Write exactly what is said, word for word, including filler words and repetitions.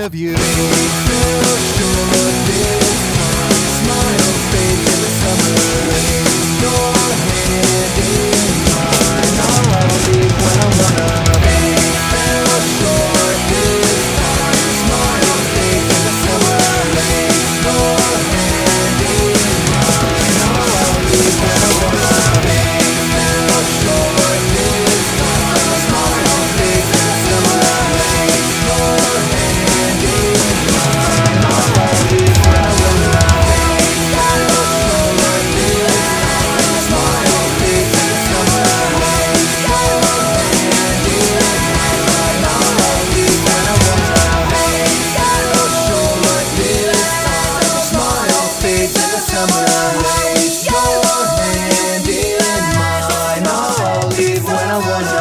of you. Fell short this time. Smile fades in the summer rain. Your hand in mine. I'll leave when I wanna. Fell short this time. Smile fades in the summer rain. Your hand in mine. I'll leave when I wanna. Fell short this time. Smile fades in the summer rain. Your hand in mine. I'll leave when I wanna. Fell short this time. Smile fades in the summer rain. Your hand in mine. I'll leave when I wanna. Fell short this time. Smile fades in the summer rain. Your hand in mine. I'll leave when I wanna.